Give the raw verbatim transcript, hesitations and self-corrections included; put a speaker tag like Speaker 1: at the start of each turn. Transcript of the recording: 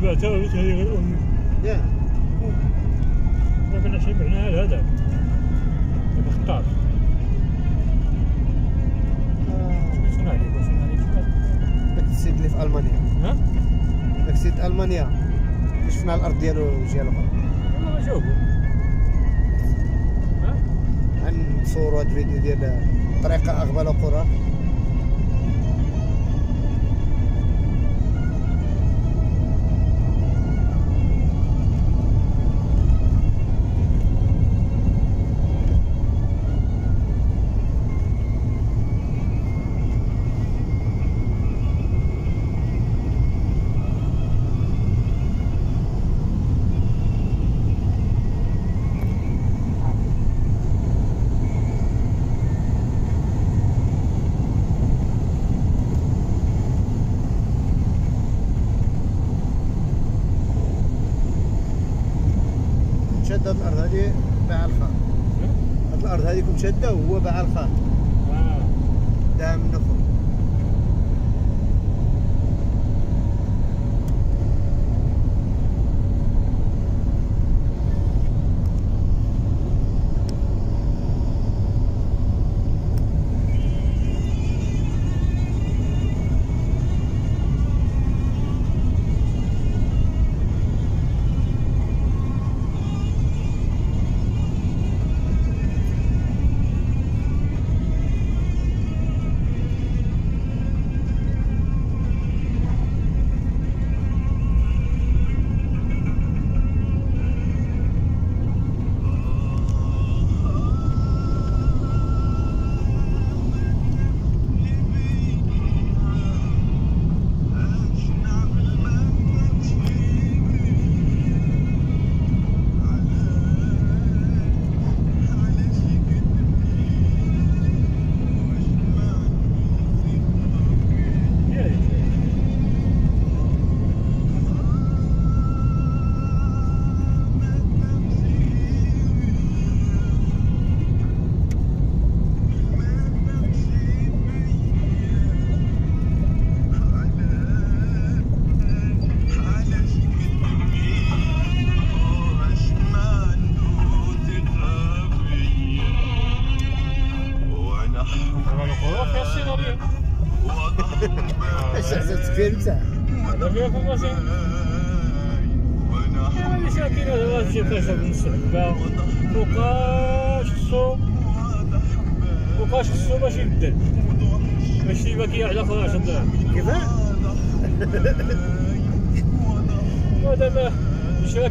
Speaker 1: سبعتها وليت هذه غير أمي.
Speaker 2: ياه.
Speaker 1: حنا كنا شي بعناها لهذاك. داك الخطار. شنو عليك شنو عليك
Speaker 2: داك السيد اللي في ألمانيا.
Speaker 1: ها؟
Speaker 2: داك السيد ألمانيا اللي شفنا الأرض ديالو جهة الأخرى.
Speaker 1: والله ما جاوبو. ها؟
Speaker 2: غنصورو هاد الفيديو ديال طريقة أغبال قرى. شاد هاد الأرض هادي باع الخار. هاد الأرض هادي كنت شادة وهو باع الخار.
Speaker 1: اه.
Speaker 2: داها من فوق. اش حسبت فيه انت؟
Speaker 1: هذا فيها فماسي. هذه ساكنة هذا تجي خاصة بنص حبة فوقاش خصو فوقاش خصو باش يبدل باش يبقى كيعلى خو عشرة دراهم.
Speaker 2: كيفاه؟
Speaker 1: ودابا